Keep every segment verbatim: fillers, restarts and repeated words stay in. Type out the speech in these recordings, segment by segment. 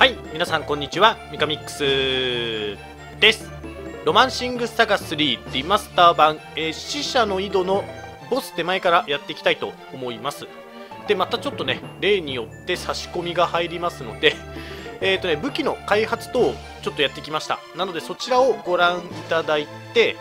はい、皆さんこんにちは、ミカミックスです。ロマンシングサガスリーリマスター版、えー、死者の井戸のボス手前からやっていきたいと思います。で、またちょっとね、例によって差し込みが入りますので、えーとね、武器の開発等ちょっとやってきました。なのでそちらをご覧いただいて、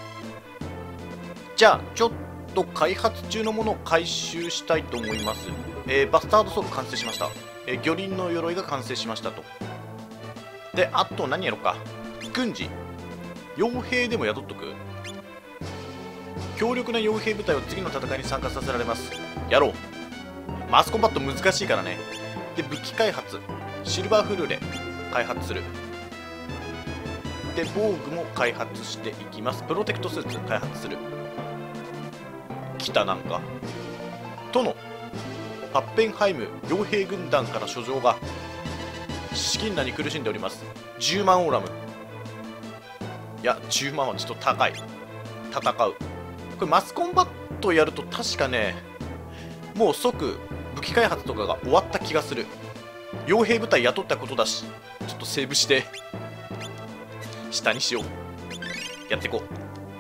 じゃあちょっと開発中のものを回収したいと思います。えー、バスタードソード完成しました。えー、魚鱗の鎧が完成しましたと。で、あと何やろうか。軍事傭兵でも雇っとく。強力な傭兵部隊を次の戦いに参加させられます。やろう。マスコンバット難しいからね。で、武器開発シルバーフルーレ開発する。で、防具も開発していきます。プロテクトスーツ開発する。来た。なんか殿、パッペンハイム傭兵軍団から書状が。資金難に苦しんでおります。じゅうまんオーラム。いや、じゅうまんはちょっと高い。戦う。これマスコンバットやると確かね、もう即武器開発とかが終わった気がする。傭兵部隊雇ったことだし、ちょっとセーブして下にしよう。やっていこ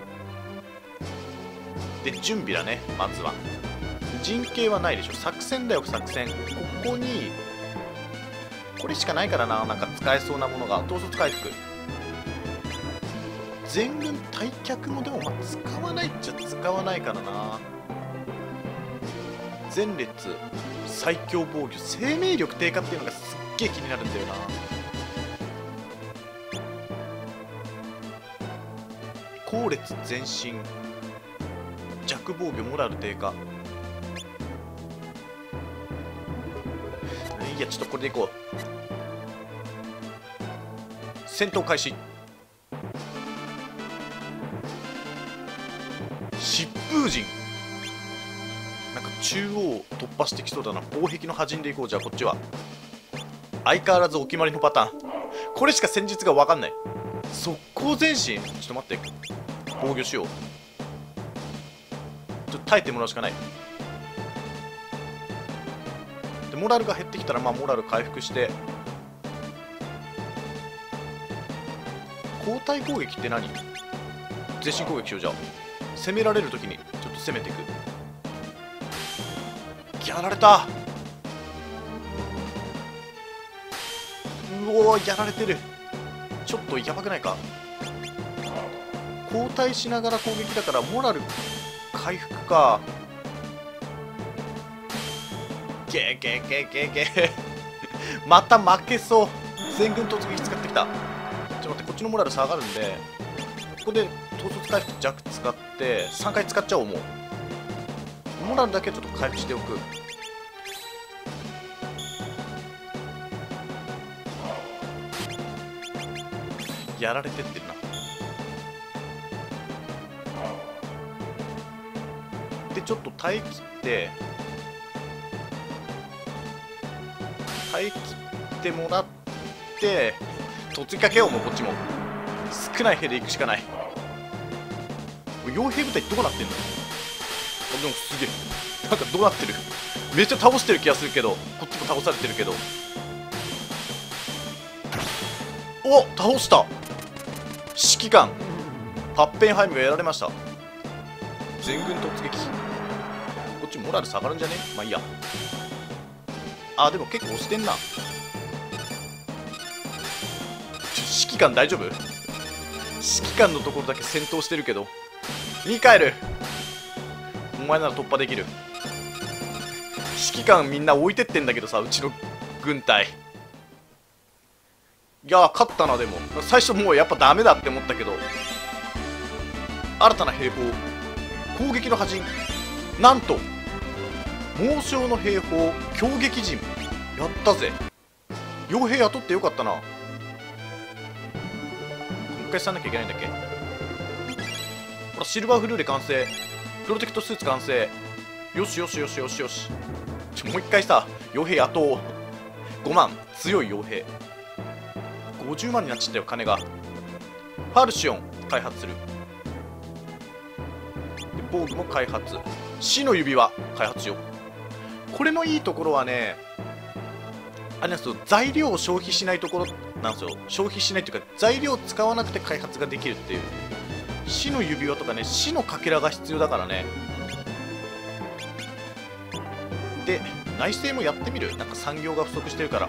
う。で、準備だね。まずは陣形はないでしょ。作戦だよ、作戦。ここにこれしかないからな。なんか使えそうなものが。統率回復、全軍退却もでもまあ使わないっちゃ使わないからな。前列最強防御、生命力低下っていうのがすっげえ気になるんだよな。後列前進弱防御、モラル低下。いや、ちょっとこれでいこう。戦闘開始。疾風陣、なんか中央突破してきそうだな。防壁の端でいこう。じゃあこっちは相変わらずお決まりのパターン。これしか戦術が分かんない。速攻前進。ちょっと待って、防御しよう。ちょっと耐えてもらうしかない。で、モラルが減ってきたらまあモラル回復して。交代攻撃って何？前進攻撃しよう。じゃあ攻められるときにちょっと攻めていく。やられた。うおー、やられてる。ちょっとやばくないか。交代しながら攻撃だからモラル回復か。ゲーゲーゲーゲーゲーまた負けそう。全軍突撃使ってきた。ちょっと待って、こっちのモラル下がるんで、ここで統率回復弱使ってさんかい使っちゃおう。もうモラルだけちょっと回復しておく。やられてってるな。で、ちょっと耐え切って耐え切ってもらって突撃かけよう。もうこっちも少ない兵で行くしかない。傭兵部隊どうなってんの？あ、でもすげえ、なんかどうなってる。めっちゃ倒してる気がするけど、こっちも倒されてるけど。お、倒した。指揮官パッペンハイムがやられました。全軍突撃。こっちモラル下がるんじゃね？まあいいや。あ、でも結構押してんな。指揮官大丈夫？指揮官のところだけ戦闘してるけど。ミカエル、お前なら突破できる。指揮官みんな置いてってんだけどさ、うちの軍隊。いやー、勝ったな。でも最初もうやっぱダメだって思ったけど、新たな兵法、攻撃の端、なんと猛将の兵法、強撃陣。やったぜ。傭兵雇ってよかったな。もう一回さんなきゃいけないんだっけ。ほら、シルバーフルーレ完成、プロテクトスーツ完成。よしよしよしよしよし。ちょ、もう一回さ傭兵雇おう。ごまん、強い傭兵。ごじゅうまんになっちゃったよ、金が。パルシオン開発する。で、防具も開発。死の指輪開発しよう。これのいいところはね、 あれなんですよ、材料を消費しないところなんですよ。消費しないというか材料を使わなくて開発ができるっていう。死の指輪とかね、死のかけらが必要だからね。で内政もやってみる。なんか産業が不足してるから。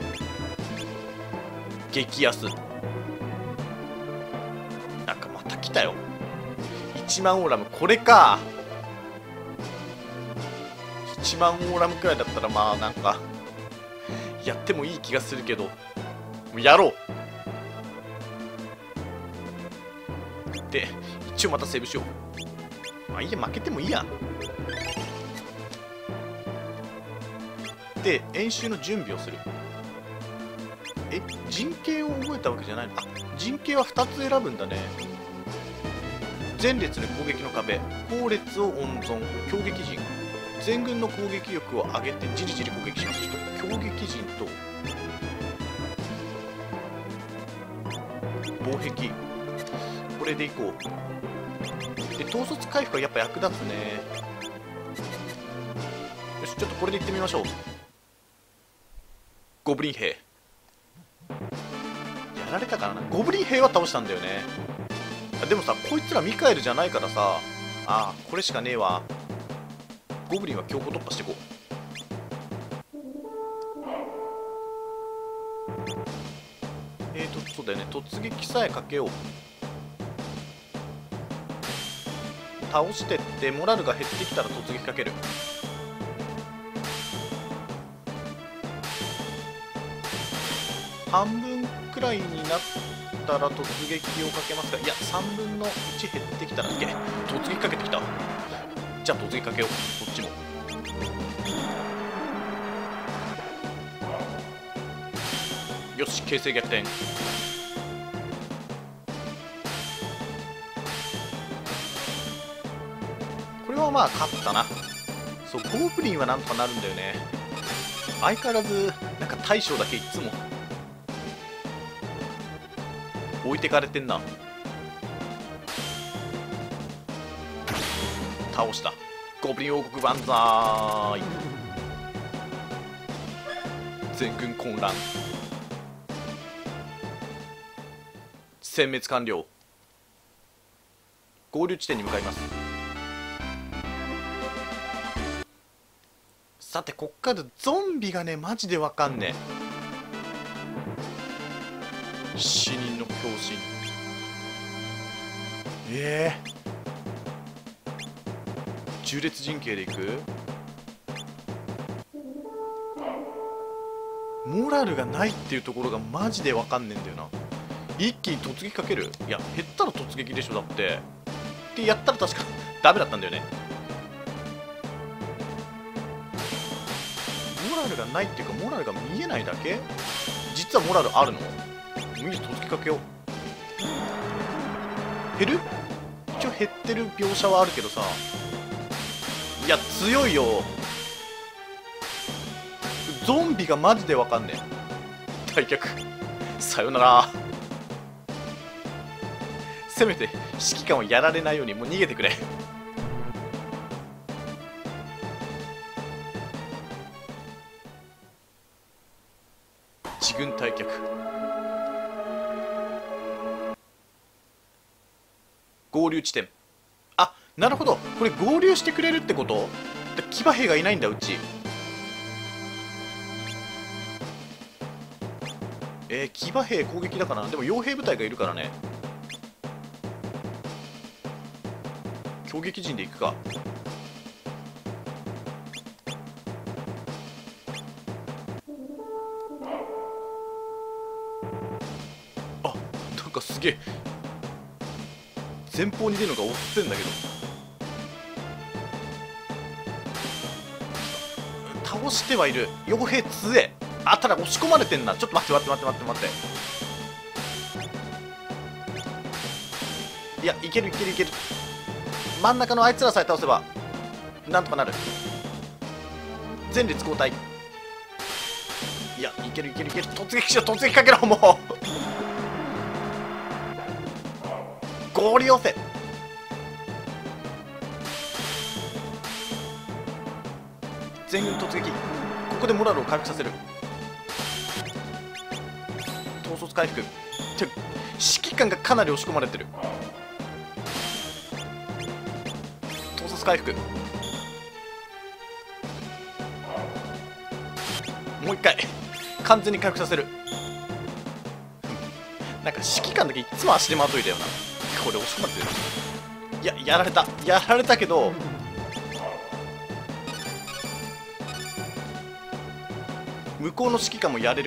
激安。なんかまた来たよ。いちまんオーラム。これか。いちまんオーラムくらいだったらまあなんかやってもいい気がするけど、もうやろう。で一応またセーブしよう。まあいいや、負けてもいいや。で演習の準備をする。え、陣形を覚えたわけじゃないの？あ、陣形はふたつ選ぶんだね。前列の攻撃の壁、後列を温存、強撃陣。全軍の攻撃力を上げてじりじり攻撃します。ちょっと強撃陣と防壁、これでいこう。で統率回復はやっぱ役立つね。よし、ちょっとこれでいってみましょう。ゴブリン兵やられたからな。ゴブリン兵は倒したんだよね。でもさ、こいつらミカエルじゃないからさ、あーこれしかねえわ。ゴブリンは強行突破していこう。えーとそうだよね、突撃さえかけよう。倒してってモラルが減ってきたら突撃かける。半分くらいになったら突撃をかけますが、いやさんぶんのいち減ってきたらいけ。突撃かけてきた。じゃあ突撃かけよう。こっちもよし、形勢逆転。これはまあ勝ったな。そう、ゴブリンはなんとかなるんだよね。相変わらずなんか大将だけいつも置いてかれてんな。倒した。ゴブリン王国万歳。全軍混乱。殲滅完了。合流地点に向かいます。さてこっからゾンビがねマジでわかんねえ。死人の狂信。ええー、縦列陣形でいく。モラルがないっていうところがマジでわかんねえんだよな。一気に突撃かける。いや減ったら突撃でしょ。だってってやったら確かダメだったんだよね。モラルがないっていうかモラルが見えないだけ。実はモラルあるの。みんな突撃かけよう。減る？一応減ってる描写はあるけどさ。いや強いよ。ゾンビがマジでわかんねえ。退却さよなら。せめて指揮官をやられないようにもう逃げてくれ。自軍退却。合流地点。あ、なるほど、これ合流してくれるってこと？騎馬兵がいないんだうち。えー、騎馬兵攻撃だからな。でも傭兵部隊がいるからね。攻撃陣で行くか。あ、なんかすげえ前方に出るのが押ってんだけど。倒してはいる。傭兵強え。あ、ただ押し込まれてんな。ちょっと待って待って待って待って待って。いや、いけるいけるいける。真ん中のあいつらさえ倒せばなんとかなる。前列交代。いや、いけるいけるいける。突撃しろ、突撃かけろ。もう合流寄せ。全軍突撃。ここでモラルを回復させる。 統率回復。って指揮官がかなり押し込まれてる。統率回復。もう一回完全に回復させる。なんか指揮官だけいつも足手まといだよな。これ押し込まれてる。いや、やられたやられたけど、向こうの指揮官もやれる。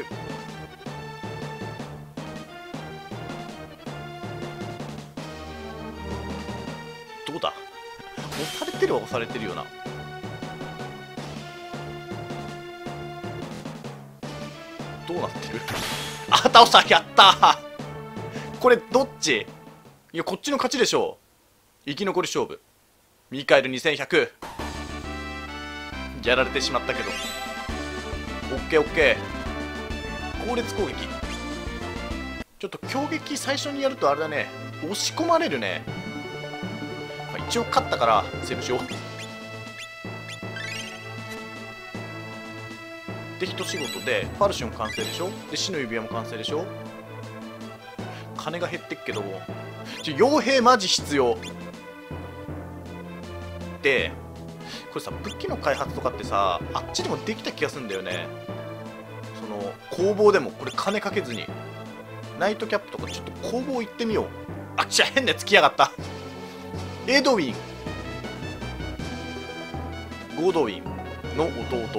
どうだ、押されてるは押されてるよな。どうなってる？あ、倒した。やったー。これどっち？いや、こっちの勝ちでしょう。生き残り勝負。ミカエルにせんひゃく。やられてしまったけど、オッケーオッケー。後列攻撃。ちょっと強撃最初にやるとあれだね、押し込まれるね。まあ、一応勝ったからセーブしよう。で、一仕事でパルシオン完成でしょ。で、死の指輪も完成でしょ。金が減ってっけど、ちょ傭兵マジ必要で、これさ、武器の開発とかってさ、あっちでもできた気がするんだよね。その工房でもこれ金かけずに、ナイトキャップとかちょっと工房行ってみよう。あっちは変なやつ来やがった。エドウィン、ゴードウィンの弟。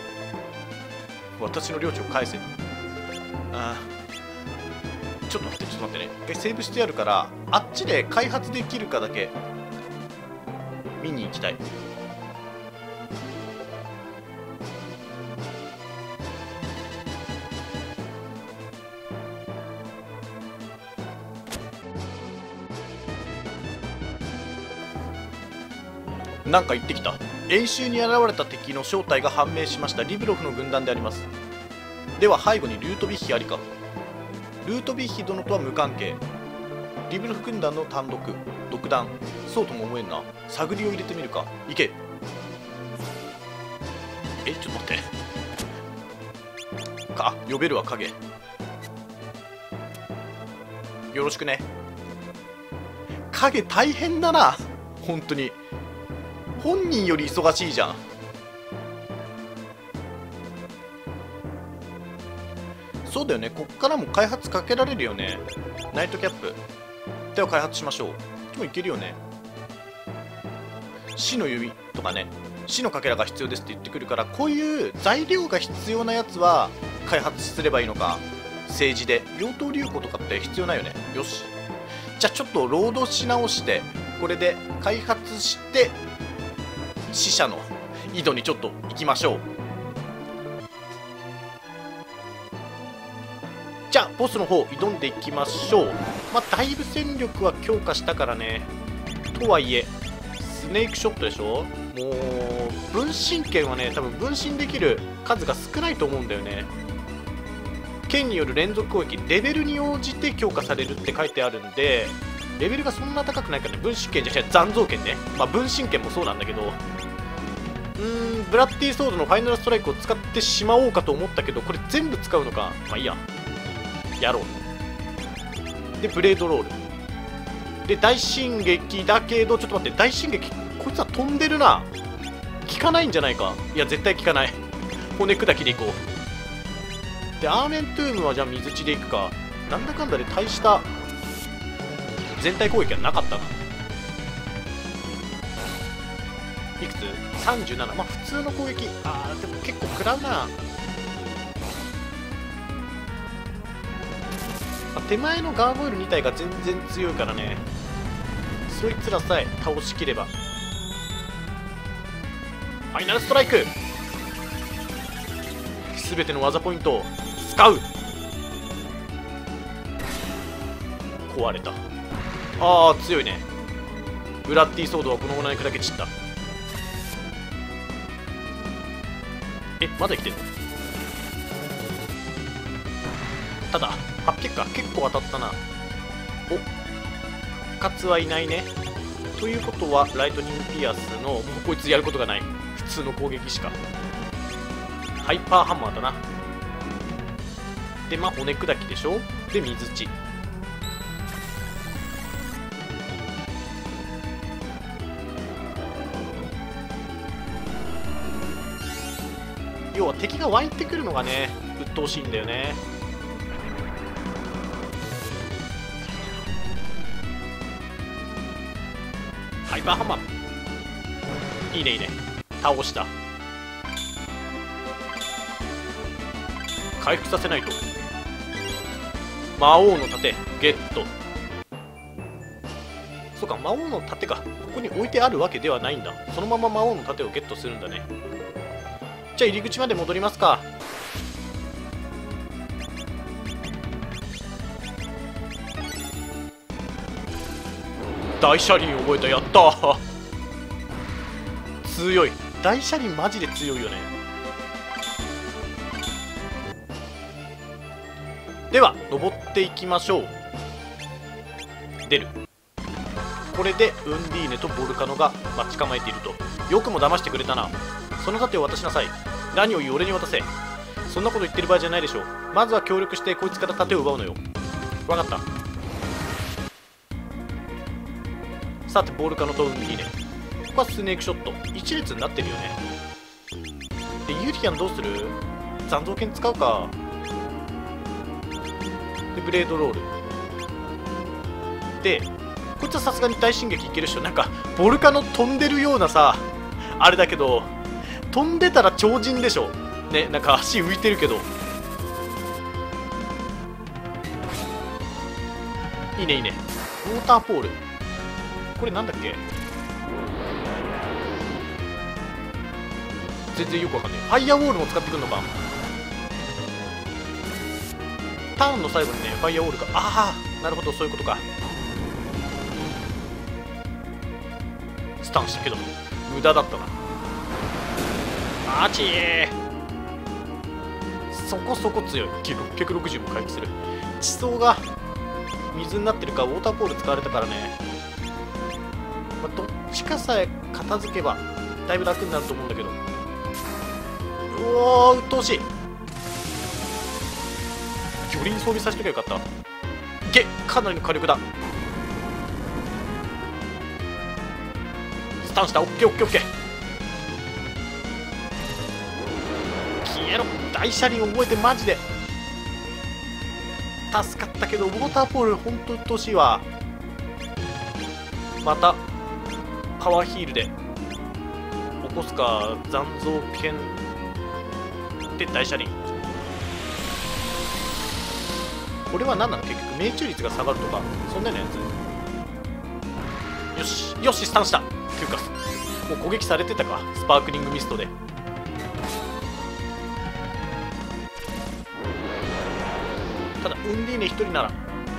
私の領地を返せ。あー、ちょっと待って、ちょっと待ってね。一回セーブしてやるから、あっちで開発できるかだけ見に行きたい。なんか言ってきた。演習に現れた敵の正体が判明しました。リブロフの軍団であります。では背後にルートビッヒありか。ルートビッヒ殿とは無関係。リブロフ軍団の単独独断、そうとも思えんな。探りを入れてみるか。行け。え、ちょっと待ってか。あ、呼べるわ。影よろしくね。影大変だな本当に。本人より忙しいじゃん。そうだよね。こっからも開発かけられるよね。ナイトキャップでは開発しましょう。でもいけるよね。死の弓とかね、死のかけらが必要ですって言ってくるから、こういう材料が必要なやつは開発すればいいのか。政治で妖刀流行とかって必要ないよね。よし、じゃあちょっと労働し直して、これで開発して死者の井戸にちょっと行きましょう。じゃあボスの方挑んでいきましょう。まあだいぶ戦力は強化したからね。とはいえスネークショットでしょ。もう分身剣はね、多分分身できる数が少ないと思うんだよね。剣による連続攻撃、レベルに応じて強化されるって書いてあるんで、レベルがそんな高くないからね。分身剣じゃなくて残像剣ね。まあ分身剣もそうなんだけど、うーん、ブラッディソードのファイナルストライクを使ってしまおうかと思ったけど、これ全部使うのか。まあいいや、やろう。でブレードロールで大進撃だけど、ちょっと待って、大進撃こいつは飛んでるな。効かないんじゃないか。いや絶対効かない。骨砕きでいこう。でアーメントゥームはじゃあ水地でいくか。なんだかんだで大した全体攻撃はなかったな。いくつ ?さんじゅうなな。まあ普通の攻撃。あーでも結構食らうな。まあ、手前のガーゴイルに体が全然強いからね、そいつらさえ倒しきれば。ファイナルストライク、全ての技ポイントを使う。壊れた。あー強いね。ブラッディソードはこのままに砕け散った。え、まだ生きてるの？ただはっぴゃくか。結構当たったな。お、復活はいないね。ということはライトニングピアスのもうこいつやることがない。普通の攻撃しか。ハイパーハンマーだな。 でまあ骨砕きでしょ。で水地。要は敵が湧いてくるのがね鬱陶しいんだよね。ハイパーハンマーいいねいいね。倒した。回復させないと。魔王の盾ゲット。そうか魔王の盾かここに置いてあるわけではないんだ。そのまま魔王の盾をゲットするんだね。じゃあ入り口まで戻りますか。大車輪覚えた。やったー強い。大車輪マジで強いよね。では登っていきましょう。出る。これでウンディーネとボルカノが待ち構えていると。よくも騙してくれたな。その盾を渡しなさい。何を言う、俺に渡せ。そんなこと言ってる場合じゃないでしょ。まずは協力してこいつから盾を奪うのよ。分かった。さてボルカノとウンディーネ、ここはスネークショット一列になってるよね。でユリアンどうする。残像剣使うか。でブレードロールでこいつはさすがに大進撃いけるっしょ。なんかボルカノ飛んでるようなさあれだけど飛んでたら超人でしょね。なんか足浮いてるけどいいねいいね。ウォーターポールこれなんだっけ。全然よくわかんない。ファイヤーウォールも使ってくるのか。ターンの最後にねファイヤーウォールが。ああなるほどそういうことか。スタンしたけど無駄だったな。あーちーそこそこ強い。ろっぴゃくろくじゅうも回復する。地層が水になってるかウォーターポール使われたからね、まあ、どっちかさえ片付けばだいぶ楽になると思うんだけど。うおー鬱陶しい。魚輪装備させときゃよかった。げかなりの火力だ。スタンした。オッケーオッケーオッケー。消えろ。大車輪覚えてマジで助かったけどウォーターポールほんと鬱陶しいわ。またパワーヒールで起こすか。残像剣で大車輪。これは何なの結局。命中率が下がるとかそんなようなやつ。よしよしスタンした。というかもう攻撃されてたかスパークリングミストで。ただウンディーネひとりなら。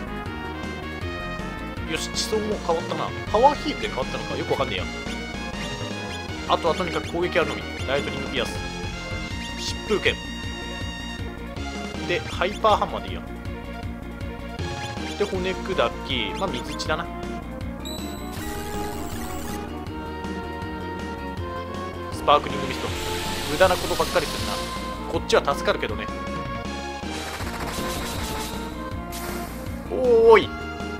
よし地層も変わったな。パワーヒールで変わったのかよくわかんねえや。あとはとにかく攻撃あるのみ。ライトニングピアス疾風剣でハイパーハンマーでいいや。で骨砕きまあ水地だな。スパークリングミスト無駄なことばっかりするな。こっちは助かるけどね。おーい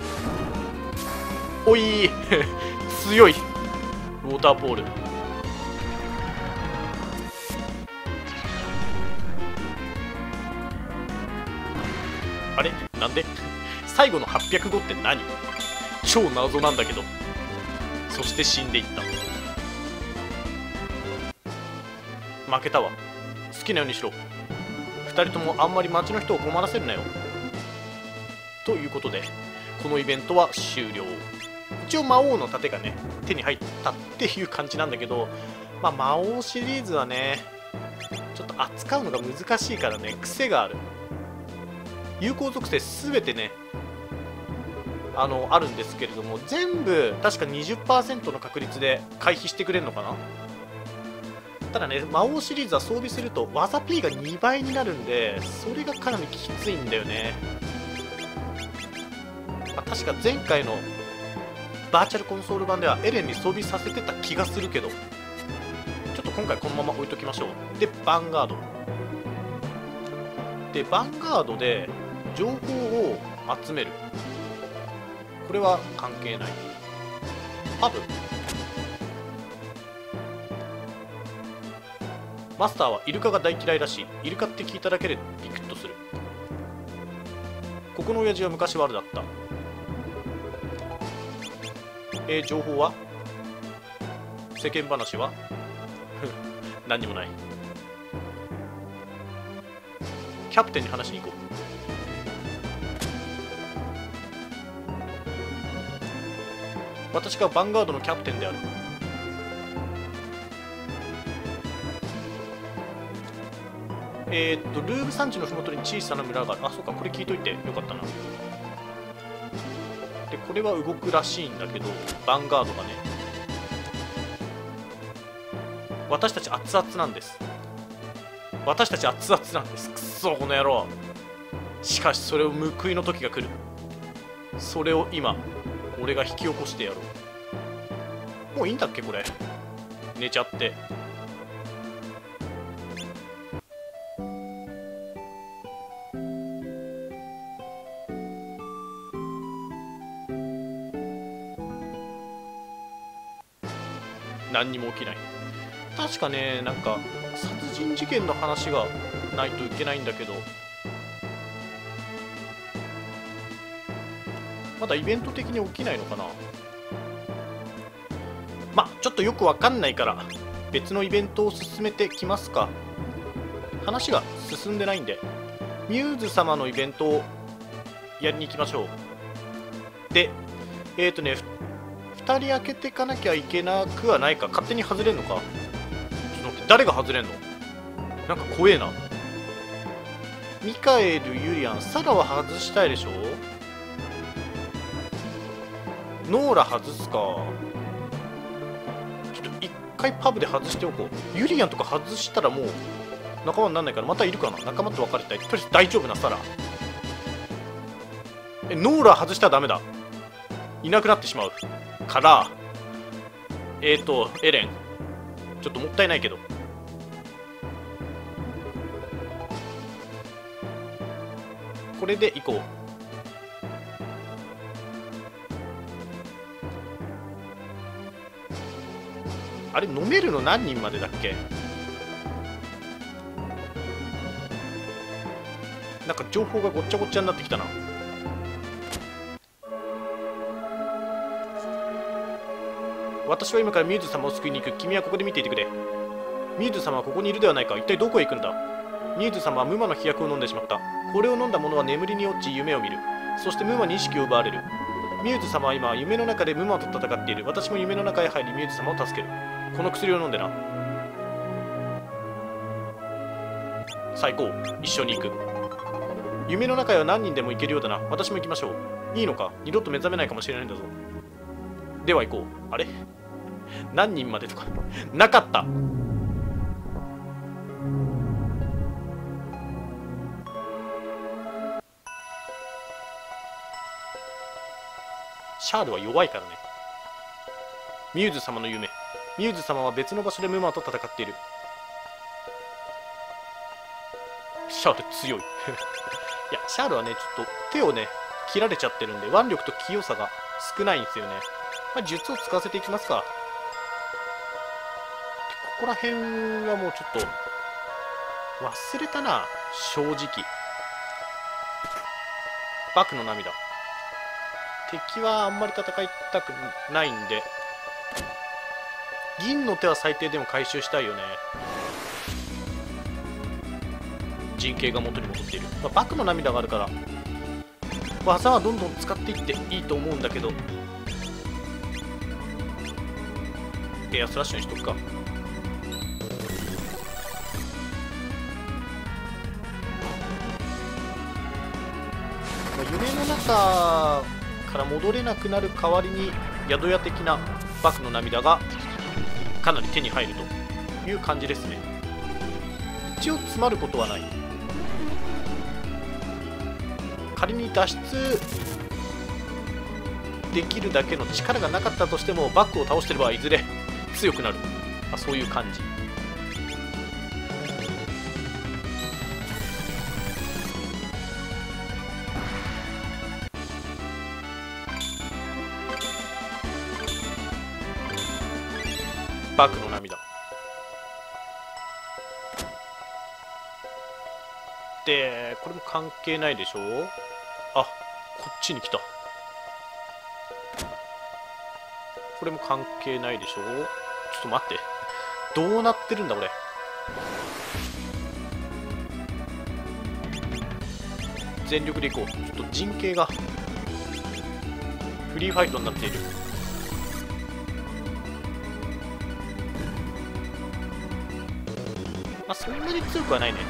おい強いウォーターポール。あれなんで最後のはっぴゃくごって何。超謎なんだけど。そして死んでいった。負けたわ。好きなようにしろ。ふたりともあんまり街の人を困らせるなよ。ということでこのイベントは終了。一応魔王の盾がね手に入ったっていう感じなんだけど、まあ魔王シリーズはねちょっと扱うのが難しいからね癖がある。有効属性全てねあのあるんですけれども全部確か にじゅっパーセント の確率で回避してくれるのかな。ただね魔王シリーズは装備すると技 P がにばいになるんでそれがかなりきついんだよね。まあ、確か前回のバーチャルコンソール版ではエレンに装備させてた気がするけどちょっと今回このまま置いときましょう。でヴァンガードでヴァンガードで情報を集める。これは関係ない。パブマスターはイルカが大嫌いらしい。イルカって聞いただけでビクッとする。ここの親父は昔悪だった。えー、情報は世間話は何にもない。キャプテンに話しに行こう。私がヴァンガードのキャプテンである。えー、っとルーブ山地の麓に小さな村がある。あ、そうか、これ聞いといてよかったな。でこれは動くらしいんだけど、ヴァンガードがね、私たち熱々なんです。私たち熱々なんです。くっそこの野郎。しかしそれを報いの時が来る。それを今俺が引き起こしてやろう。もういいんだっけこれ。寝ちゃって。何にも起きない。確かね、なんか殺人事件の話がないといけないんだけど、まだイベント的に起きないのかな。まあちょっとよくわかんないから別のイベントを進めてきますか。話が進んでないんでミューズ様のイベントをやりに行きましょう。でえっ、ー、とねふたり開けていかなきゃいけなくはないか。勝手に外れんのか。ちょっと待って、誰が外れんの。なんか怖えな。ミカエル、ユリアン、サラは外したいでしょ。ノーラ外すか。ちょっと一回パブで外しておこう。ユリアンとか外したらもう仲間にならないから。またいるかな。仲間と別れたい。とりあえず大丈夫なサラ。え、ノーラ外したらダメだ。いなくなってしまうからえーとエレンちょっともったいないけど、これでいこう。あれ飲めるの何人までだっけ。なんか情報がごっちゃごっちゃになってきたな。私は今からミューズ様を救いに行く。君はここで見ていてくれ。ミューズ様はここにいるではないか。一体どこへ行くんだ。ミューズ様はムマの飛躍を飲んでしまった。これを飲んだ者は眠りに落ち夢を見る。そしてムマに意識を奪われる。ミューズ様は今夢の中でムマと戦っている。私も夢の中へ入りミューズ様を助ける。この薬を飲んでな。さあ行こう。一緒に行く。夢の中へは何人でも行けるようだな。私も行きましょう。いいのか。二度と目覚めないかもしれないんだぞ。では行こう。あれ何人までとかなかった。シャールは弱いからね。ミューズ様の夢。ミューズ様は別の場所でムマと戦っている。シャール強いいやシャールはねちょっと手をね切られちゃってるんで腕力と器用さが少ないんですよね。まあ、術を使わせていきますか。ここら辺はもうちょっと忘れたな正直。バクの涙。敵はあんまり戦いたくないんで銀の手は最低でも回収したいよね。陣形が元に戻っている。まあ、バクの涙があるから技はどんどん使っていっていいと思うんだけど、エアスラッシュにしとくか。夢の中から戻れなくなる代わりに宿屋的なバクの涙がかなり手に入るという感じですね。一応詰まることはない。仮に脱出できるだけの力がなかったとしてもバックを倒してればいずれ強くなる、あ、そういう感じ。 バクの涙で、これも関係ないでしょ。あ、こっちに来た。これも関係ないでしょ。ちょっと待って、どうなってるんだ俺。全力でいこう。ちょっと陣形がフリーファイトになっている。まあそんなに強くはないね。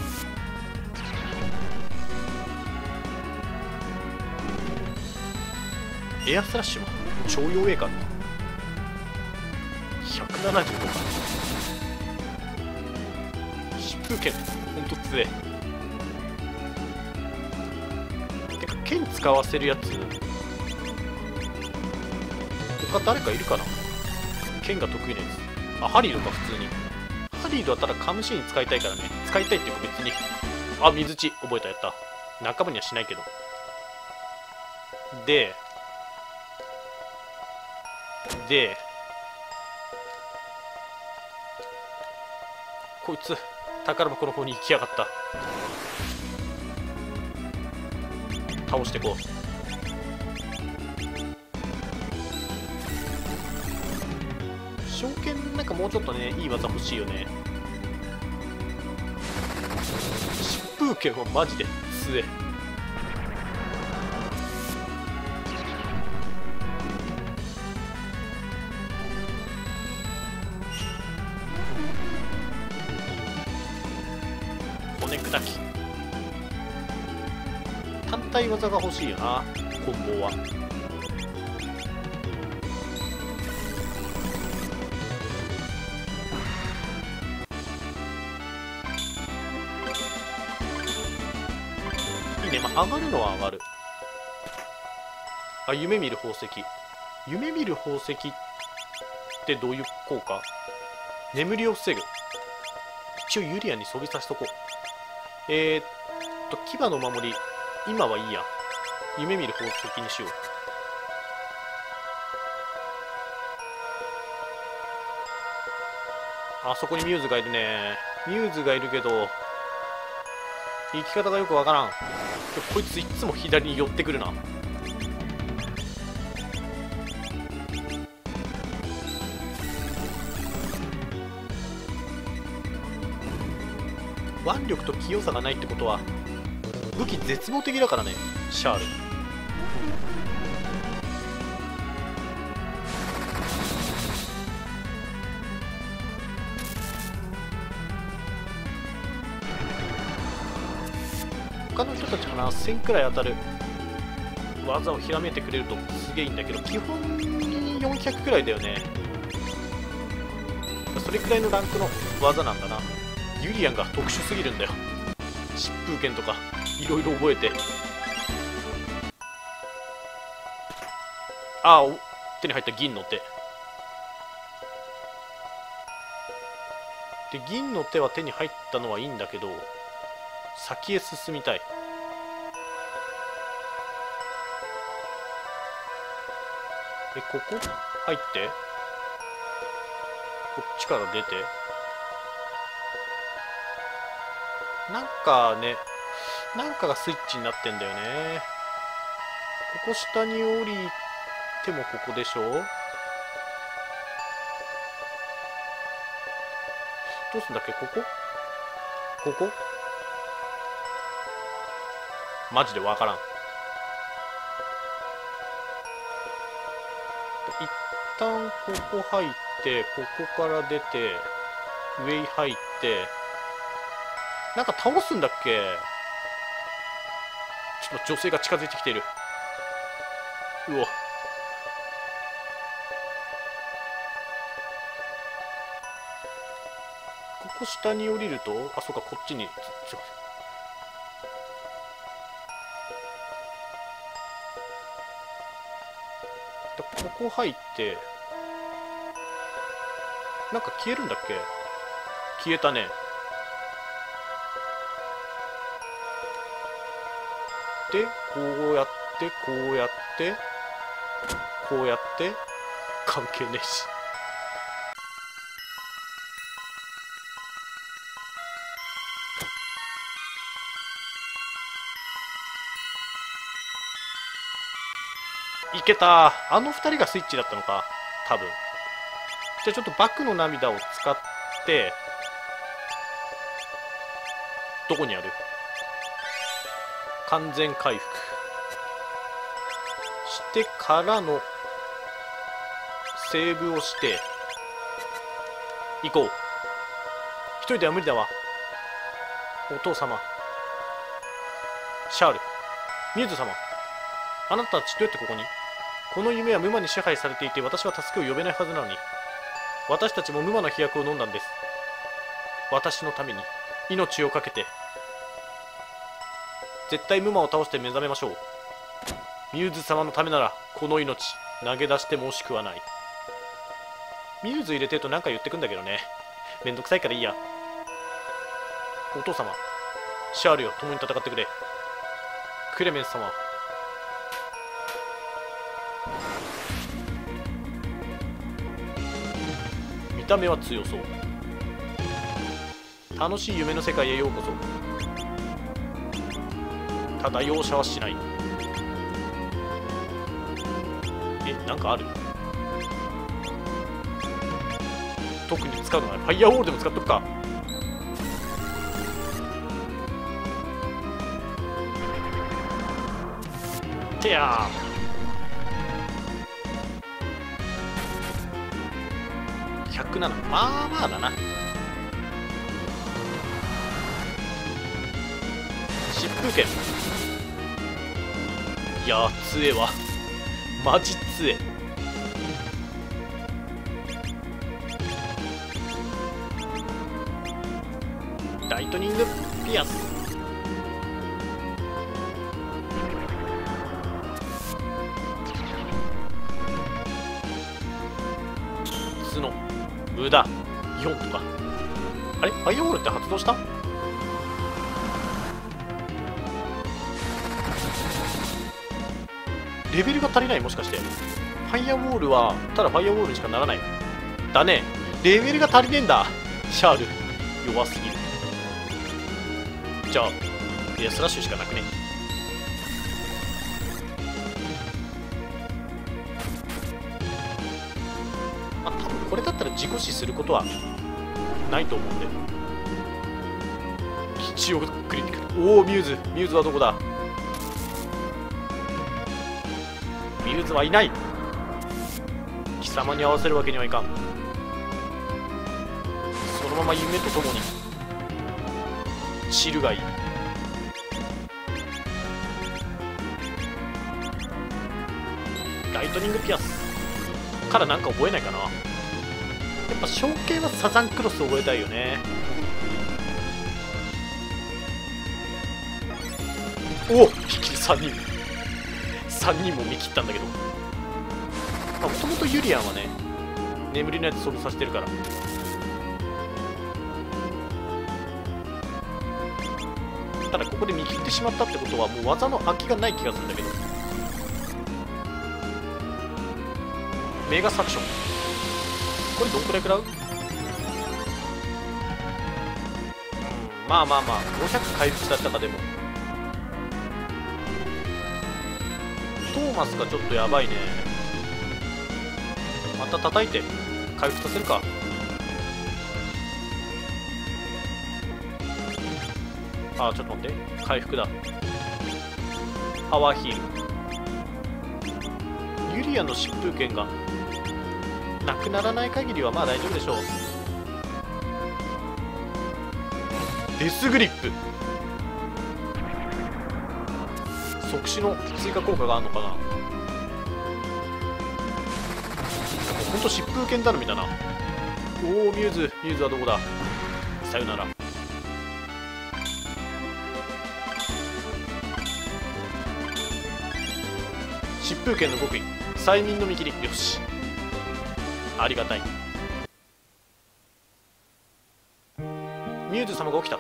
エアスラッシュも超弱えからひゃくななじゅうごか。疾風剣ほんと強え。てか剣使わせるやつ他誰かいるかな。剣が得意なやつ。あ、ハリードか。普通にハリードはただカムシーン使いたいからね。使いたいっていうか別に。あ、水地覚えた。やった。仲間にはしないけど。ででこいつ宝箱の方に行きやがった。倒してこう。召喚なんかもうちょっとねいい技欲しいよね。疾風剣はマジで強え。骨砕き単体技が欲しいよな。コンボは。いいね。まあ上がるのは上がる。あ、夢見る宝石。夢見る宝石ってどういう効果。眠りを防ぐ。一応ユリアンに装備させとこう。えー、っと牙の守り今はいいや。夢見る宝石にしよう。あそこにミューズがいるね。ミューズがいるけど生き方がよくわからん。こいついつも左に寄ってくるな。腕力と器用さがないってことは武器絶望的だからね。シャール他の人たちもななせんくらい当たる技をひらめいてくれるとすげえいいんだけど、基本よんひゃくくらいだよね。それくらいのランクの技なんだな。ユリアンが特殊すぎるんだよ。疾風剣とかいろいろ覚えて。ああ、手に入った銀の手で、銀の手は手に入ったのはいいんだけど先へ進みたい。え、ここ入ってこっちから出て、なんかね、なんかがスイッチになってんだよね。ここ下に降りてもここでしょ。どうすんだっけ。ここここマジでわからん。一旦ここ入ってここから出て上に入ってなんか倒すんだっけ。ちょっと女性が近づいてきている。うお。ここ下に降りると、あ、そうか、こっちに。ちょここ入ってなんか消えるんだっけ。消えたね。でこうやってこうやってこうやって関係ねえし。 いけた。あのふたりがスイッチだったのか多分。じゃあちょっとバクの涙を使ってどこにある？完全回復してからのセーブをして行こう。一人では無理だわ。お父様、シャール、ミューズ様、あなたたちどうやってここに？この夢はムマに支配されていて、私は助けを呼べないはずなのに。私たちもムマの飛躍を飲んだんです。私のために命を懸けて。絶対ムマを倒して目覚めましょう。ミューズ様のためならこの命投げ出しても惜しくはない。ミューズ入れてると何か言ってくんだけどね、めんどくさいからいいや。お父様、シャールよ、共に戦ってくれ。クレメンス様、見た目は強そう。楽しい夢の世界へようこそ。ただ容赦はしない。え、なんかある？特に使うのはファイヤーウォールでも使っとくか。てやーひゃくなな、まあまあだな。疾風剣、いやー強えわ、マジ強え。ライトニングピアス、角無駄よんとか。あれファイアウォールって発動した？レベルが足りない？もしかしてファイアウォールはただファイアウォールにしかならないだね。レベルが足りねえんだ。シャール弱すぎる。じゃあエアスラッシュしかなくね。まあ多分これだったら自己死することはないと思うんで。一応クリティカル。おおミューズ、ミューズはどこだ？ミューズはいない。貴様に合わせるわけにはいかん。そのまま夢とともに散るがいい。ライトニングピアスからなんか覚えないかな。やっぱ象形はサザンクロス覚えたいよね。おお一気にさんにんさんにんも見切ったんだけど、もともとユリアンはね眠りのやつソルさせてるから。ただここで見切ってしまったってことはもう技の空きがない気がするんだけど。メガサクション、これどんくらい食らう？うん、まあまあまあごひゃく回復だったか。でもトーマスがちょっとやばいね。また叩いて回復させるか。あーちょっと待って、回復だ。パワーヒール。ユリアの疾風剣がなくならない限りはまあ大丈夫でしょう。デスグリップ、即死の追加効果があるのかな。ほんと疾風剣頼みだな。おおミューズ、ミューズはどこだ？さよなら。疾風剣の極意、催眠の見切り。よし、ありがたい。ミューズ様が起きた。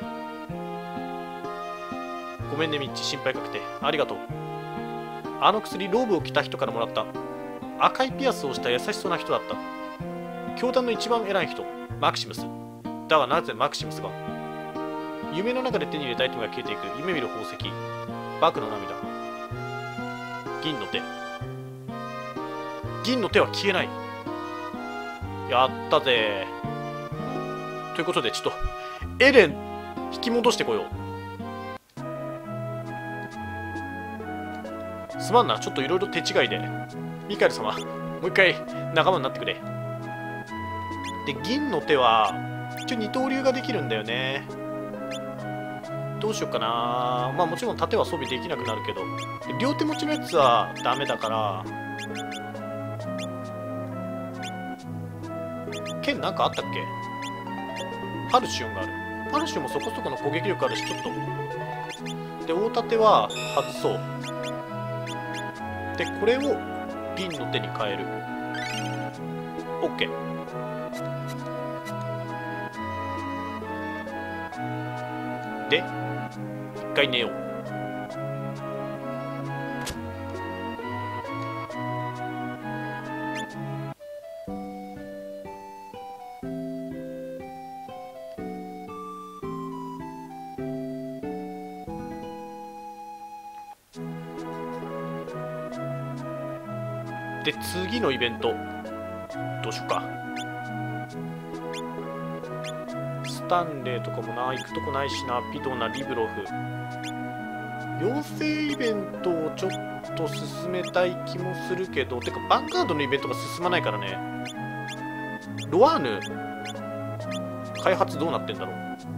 ごめんねミッチ、心配かけてありがとう。あの薬、ローブを着た人からもらった。赤いピアスをした優しそうな人だった。教団の一番偉い人、マクシムス。だがなぜマクシムスが？夢の中で手に入れたアイテムが消えていく。夢見る宝石、バクの涙、銀の手。 銀の手は消えない。やったぜ。ということでちょっとエレン引き戻してこよう。すまんな、ちょっといろいろ手違いで。ミカエル様、もう一回仲間になってくれ。で、銀の手は一応二刀流ができるんだよね。どうしようかな。まあもちろん盾は装備できなくなるけど、両手持ちのやつはダメだから。剣なんかあったっけ。パルシオンがある。パルシオンもそこそこの攻撃力あるし、ちょっとで大盾は外そう。でこれを銀の手に変える。 OK。 で一回寝よう。で次のイベントどうしようか。スタンレーとかもな、行くとこないしな。ピドナ、リブロフ、妖精イベントをちょっと進めたい気もするけど、てかヴァンガードのイベントが進まないからね。ロワーヌ開発どうなってんだろう。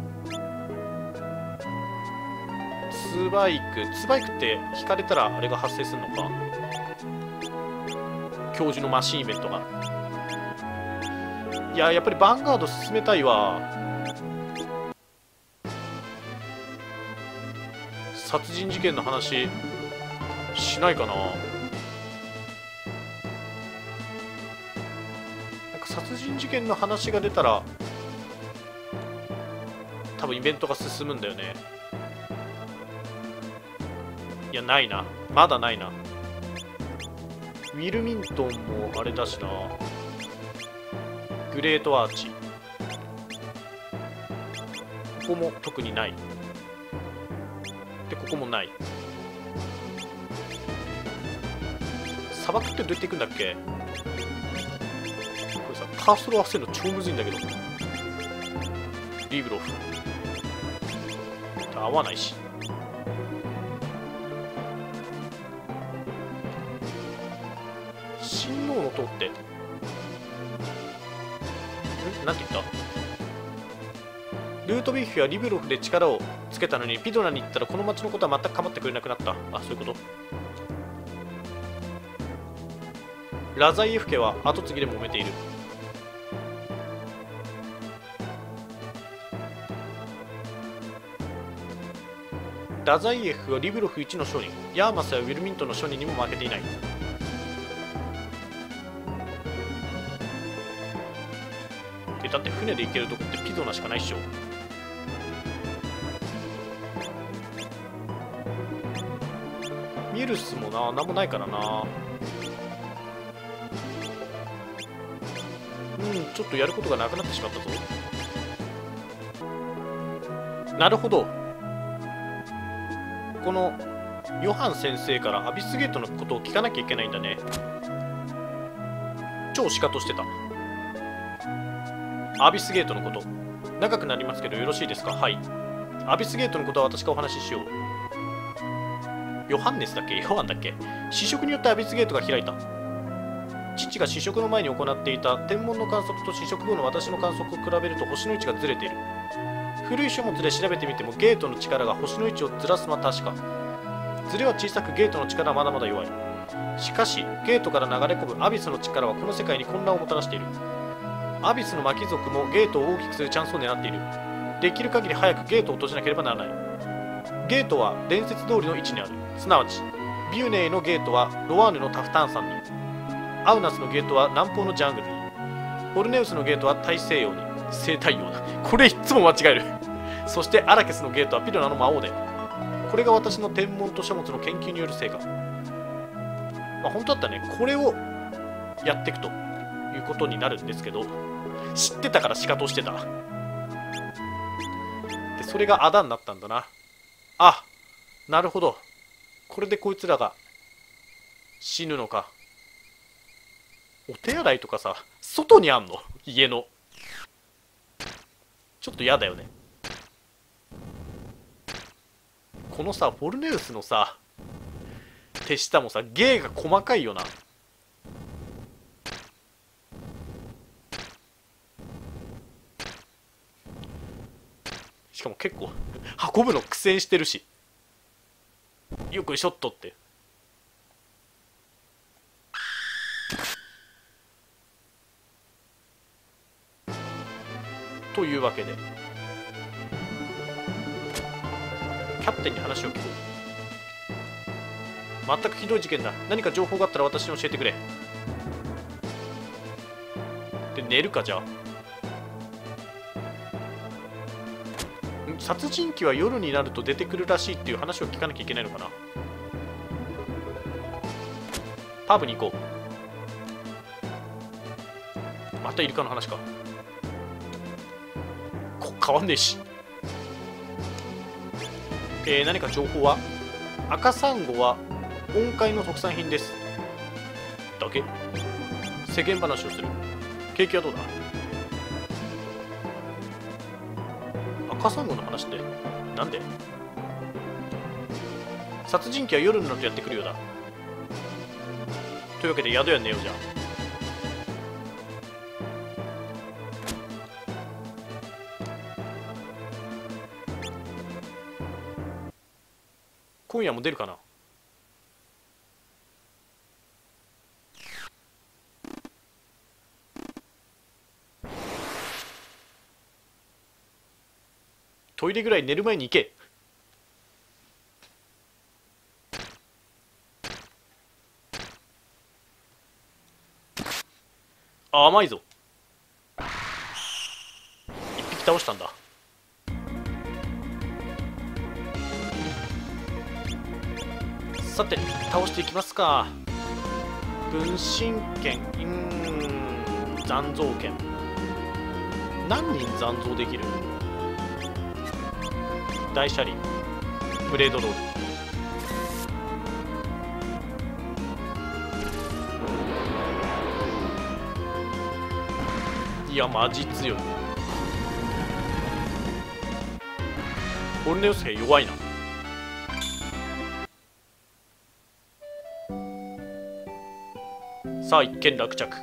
ツバイクツバイクって引かれたらあれが発生するのか。教授のマシンイベントが。いややっぱりヴァンガード進めたいわ。殺人事件の話しないかな。なんか殺人事件の話が出たら多分イベントが進むんだよね。いやないな、まだないな。ウィルミントンもあれだしな。グレートアーチここも特にない。でここもない。砂漠ってどうやっていくんだっけ。これさカーソル合わせるの超むずいんだけど。リブロフ合わないし。親王の塔ってんなんて言った。ルートビッフはリブロフで力をつけたのにピドナに行ったらこの町のことは全く構ってくれなくなった。あ、そういうこと。ラザイエフ家は跡継ぎで揉めている。ラザイエフはリブロフいちの商人、ヤーマスやウィルミントンの商人にも負けていない。え、だって船で行けるとこってピドナしかないっしょ。ミルスもな、なんもないからな。うん、ちょっとやることがなくなってしまったぞ。なるほど。このヨハン先生からアビスゲートのことを聞かなきゃいけないんだね。超シカトしてた。アビスゲートのこと、長くなりますけどよろしいですか。はい。アビスゲートのことは私がお話ししよう。ヨハンネスだっけ、ヨハンだっけ。試食によってアビスゲートが開いた。父が試食の前に行っていた天文の観測と試食後の私の観測を比べると星の位置がずれている。古い書物で調べてみてもゲートの力が星の位置をずらすのは確か。ずれは小さくゲートの力はまだまだ弱い。しかしゲートから流れ込むアビスの力はこの世界に混乱をもたらしている。アビスの魔貴族もゲートを大きくするチャンスを狙っている。できる限り早くゲートを閉じなければならない。ゲートは伝説通りの位置にある。すなわちビューネイのゲートはロワーヌのタフタン山に、アウナスのゲートは南方のジャングルに、ホルネウスのゲートは大西洋に。西太陽だ。これいつも間違える。そしてアラケスのゲートはピドナの魔王で、これが私の天文と書物の研究による成果。まあ本当だったらね、これをやっていくということになるんですけど、知ってたからシカトしてた。でそれがアダになったんだな。あ、なるほど。これでこいつらが死ぬのか。 お手洗いとかさ外にあんの家の。ちょっと嫌だよね。このさフォルネウスのさ手下もさ芸が細かいよな。しかも結構運ぶの苦戦してるし、よくショットって。というわけでキャプテンに話を聞こう。全くひどい事件だ。何か情報があったら私に教えてくれ。で寝るか。じゃあ殺人鬼は夜になると出てくるらしいっていう話を聞かなきゃいけないのかな。パブに行こう。またイルカの話か。こ変わんねえし。えー、何か情報は？赤サンゴは音階の特産品です。だけ？世間話をする。景気はどうだ？赤サンゴの話ってなんで？殺人鬼は夜になるとやってくるようだ。というわけで宿屋寝ようじゃん。今夜も出るかな。トイレぐらい寝る前に行け。あ、甘いぞ。一匹倒したんだ。さて倒していきますか。分身剣、うーん、残像剣。何人残像できる？大車輪、ブレードロール。いやマジ強い。フォルネウス兵弱いな。さあ一件落着。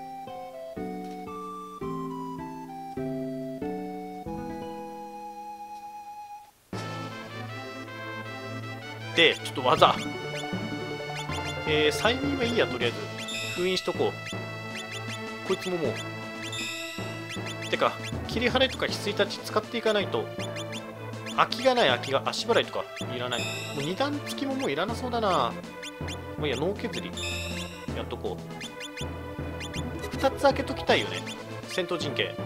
でちょっと技、えー、催眠はいいや。とりあえず封印しとこう。こいつももうてか切り払いとか翡翠たち使っていかないと。空きがない。空きが足払いとかいらない。もう二段付きももういらなそうだな。もういや脳削りやっとこう。ふたつ開けときたいよね。戦闘陣形。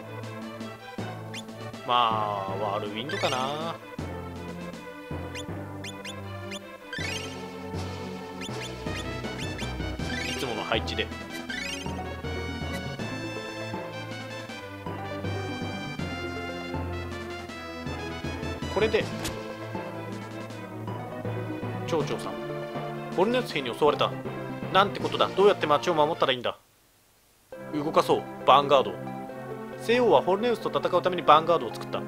まあワールウィンドかな。いつもの配置で。これで町長さん、フォルネウス兵に襲われた。なんてことだ。どうやって町を守ったらいいんだ。動かそう、ヴァンガード。西欧はフォルネウスと戦うためにヴァンガードを作った。うん、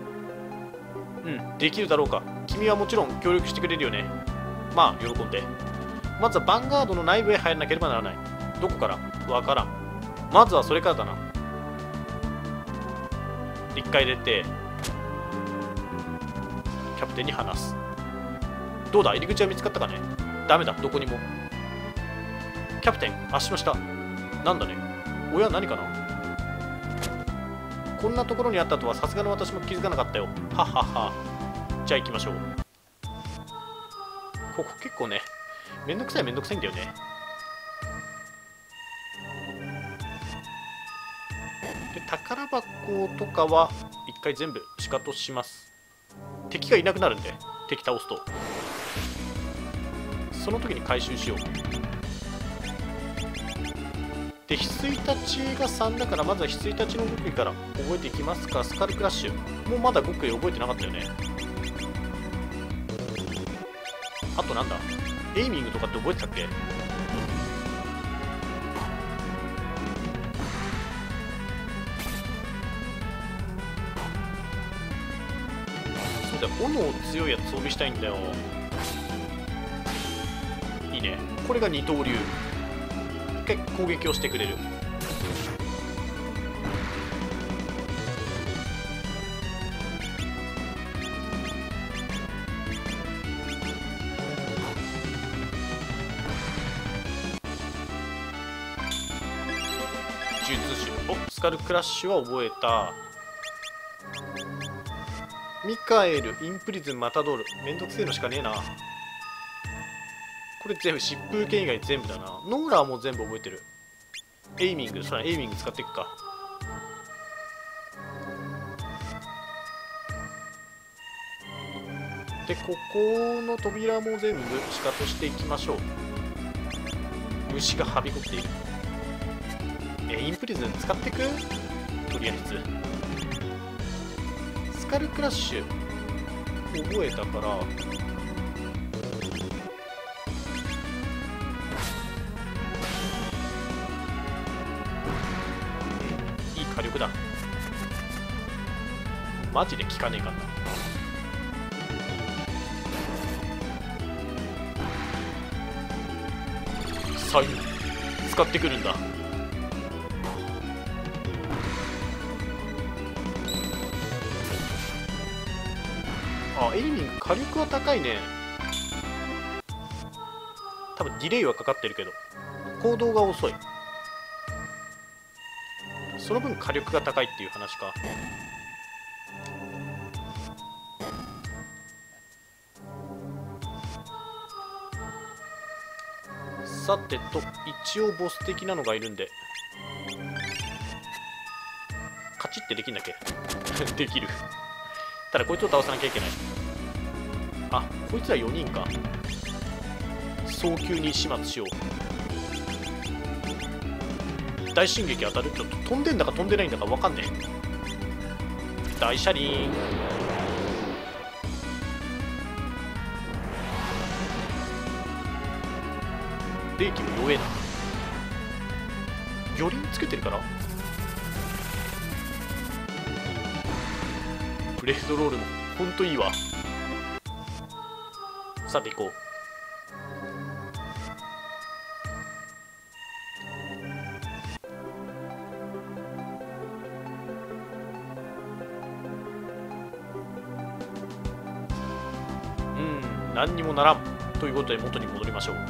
できるだろうか。君はもちろん協力してくれるよね。まあ喜んで。まずはヴァンガードの内部へ入らなければならない。どこから？わからん。まずはそれからだな。一回出てキャプテンに話す。どうだ、入り口は見つかったかね。ダメだ、どこにも。キャプテン、足の下。なんだね。おや、何かな。こんなところにあったとはさすがの私も気づかなかったよ。はっはっは。じゃあ行きましょう。ここ結構ね、めんどくさいめんどくさいんだよね。で、宝箱とかは一回全部シカトします。敵がいなくなるんで、敵倒すとその時に回収しよう。で、翡翠たちがさんだから、まずは翡翠たちの極意から覚えていきますか。スカルクラッシュもうまだ極意覚えてなかったよね。あとなんだ、エイミングとかって覚えてたっけ。 ず斧強いやつ装備したいんだよ。いいね。これが二刀流。一回攻撃をしてくれる。術種。お、スカルクラッシュは覚えた。ミカエル、インプリズン、マタドール。めんどくせえのしかねえな。これ全部、疾風剣以外全部だな。ノーラーも全部覚えてる。エイミング、そらエイミング使っていくか。で、ここの扉も全部シカとしていきましょう。虫がはびこっている。え、インプリズン使ってく？とりあえず。スカルクラッシュ覚えたから、いい火力だ。マジで効かねえかな。サイン使ってくるんだ。あ、エイミング火力は高いね。多分ディレイはかかってるけど行動が遅い。その分火力が高いっていう話か。さてと、一応ボス的なのがいるんで、カチッてできんだっけできる。ただこいつを倒さなきゃいけない。あ、こいつらよにんか。早急に始末しよう。大進撃当たる？ちょっと飛んでんだか飛んでないんだか分かんねえ。大車輪。冷気も弱えな。魚輪つけてるから。ブレードロールもほんといいわ。さて行こう。うん、何にもならんということで元に戻りましょう。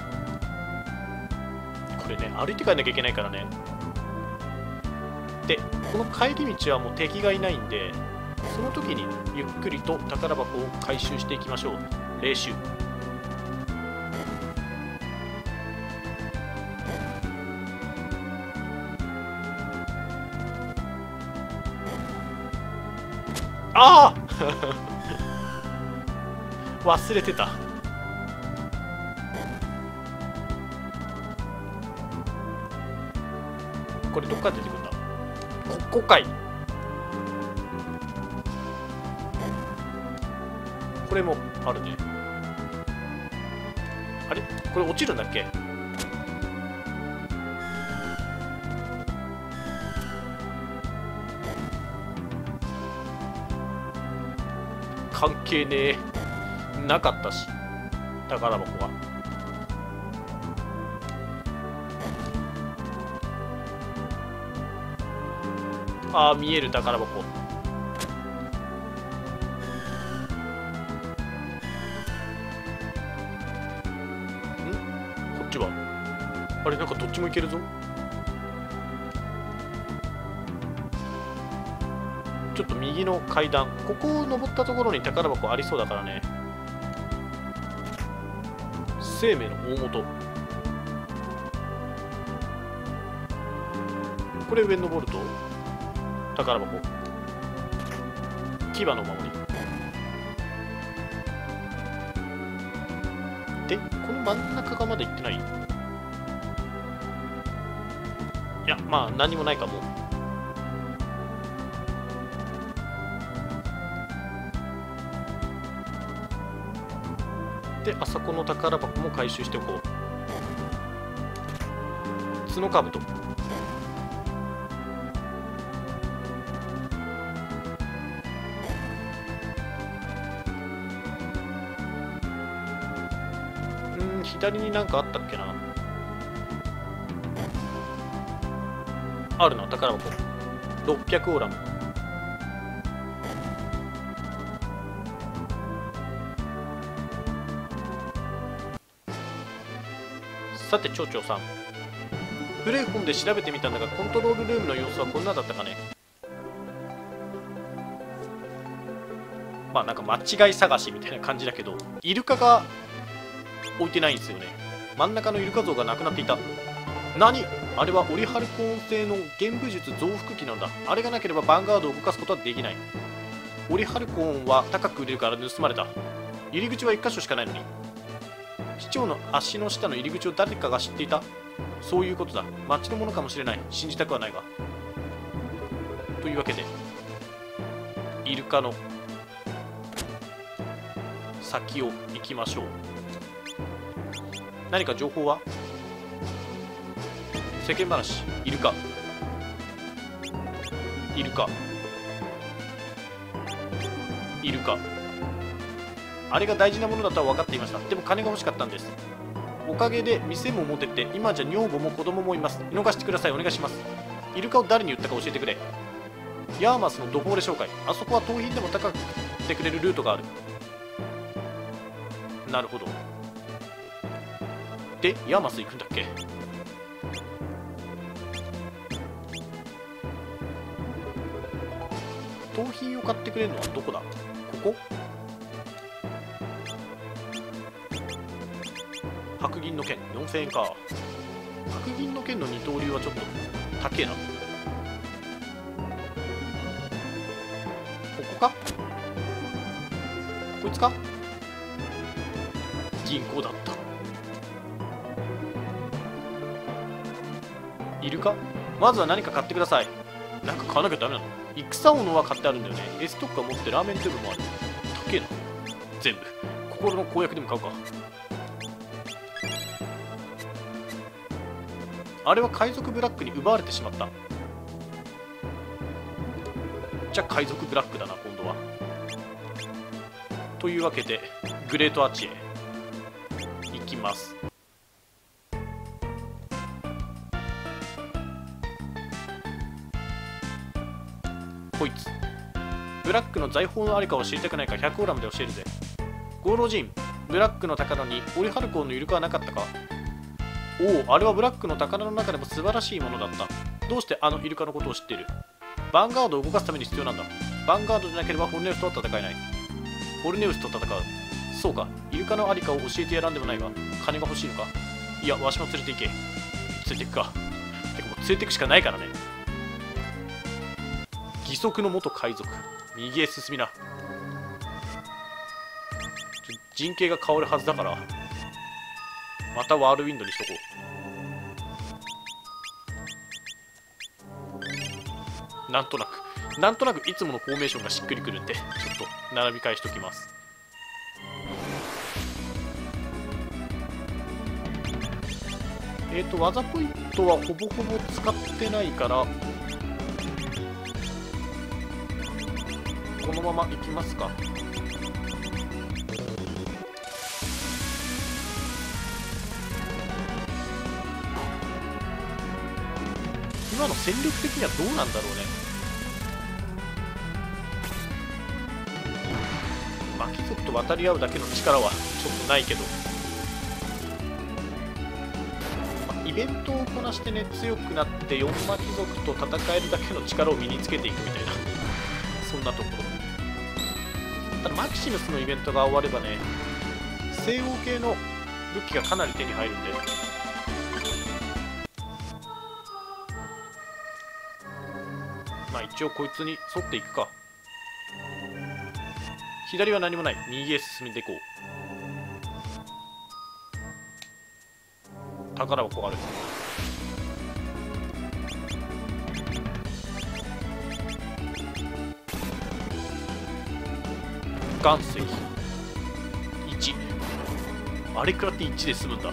これね、歩いて帰んなきゃいけないからね。で、この帰り道はもう敵がいないんで、その時にゆっくりと宝箱を回収していきましょう。霊種。ああ忘れてた。これどっから出てくるんだ。ここかい。これもあるね。あれこれ落ちるんだっけ。関係ねえ。なかったし宝箱は。ああ、見える宝箱。ん？こっちはあれ、なんかどっちもいけるぞ。ちょっと右の階段、ここを登ったところに宝箱ありそうだからね。生命の大元。これ上に登ると宝箱。牙の守りで、この真ん中がまだ行ってない。いや、まあ何もないかも。で、あそこの宝箱も回収しておこう。角かぶと。 左になんかあったっけな。あるな、宝箱ろっぴゃくオーラム。さて町長さん、古い本で調べてみたんだが、コントロールルームの様子はこんなだったかね。まあなんか間違い探しみたいな感じだけど、イルカが置いてないんですよね。真ん中のイルカ像がなくなっていた。何、あれはオリハルコーン製の玄武術増幅器なんだ。あれがなければヴァンガードを動かすことはできない。オリハルコーンは高く売れるから盗まれた。入り口はいっかしょしかないのに。市長の足の下の入り口を誰かが知っていた。そういうことだ。町のものかもしれない。信じたくはないが。というわけでイルカの先を行きましょう。何か情報は？世間話。イルカイルカイルカあれが大事なものだとは分かっていました。でも金が欲しかったんです。おかげで店も持てて、今じゃ女房も子供もいます。見逃してください。お願いします。イルカを誰に売ったか教えてくれ。ヤーマスのドフォーレ紹介。あそこは盗品でも高く売ってくれるルートがある。なるほど。でヤーマス行くんだっけ。盗品を買ってくれるのはどこだ。ここ。白銀の剣よんせんえんか。白銀の剣の二刀流はちょっと高えな。ここか。こいつか。銀行だった。いるか。まずは何か買ってください。なんか買わなきゃダメなの。戦斧は買ってあるんだよね。エストッカー持ってラーメントゥーブもある。高えな全部。心の公約でも買うか。あれは海賊ブラックに奪われてしまった。じゃあ海賊ブラックだな今度は。というわけでグレートアーチへ行きます。こいつブラックの財宝のありかを知りたくないかひゃくオーラムで教えるぜ。ゴーロージン、ブラックの宝にオリハルコーンのイルカはなかったか。おお、あれはブラックの宝の中でも素晴らしいものだった。どうしてあのイルカのことを知っている。ヴァンガードを動かすために必要なんだ。ヴァンガードでなければホルネウスとは戦えない。ホルネウスと戦う。そうか、イルカのありかを教えてやらんでもないが、金が欲しいのか。いや、わしも連れて行け。連れて行くか。てかもう連れて行くしかないからね。義足の元海賊。右へ進みな。陣形が変わるはずだから、またワールウィンドにしとこう。なんとなくなんとなくいつものフォーメーションがしっくりくるんで、ちょっと並び替えしときます。えっと技ポイントはほぼほぼ使ってないから、このままいきますか。今の戦力的にはどうなんだろうね。まあ貴族と渡り合うだけの力はちょっとないけど、まあ、イベントをこなしてね、強くなってよん魔貴族と戦えるだけの力を身につけていくみたいな、そんなところ。ただマキシムスのイベントが終わればね、西欧系の武器がかなり手に入るんで、まあ一応こいつに沿っていくか。左は何もない。右へ進んでいこう。宝箱ある。岩石いち。あれ食らっていちで済むんだ。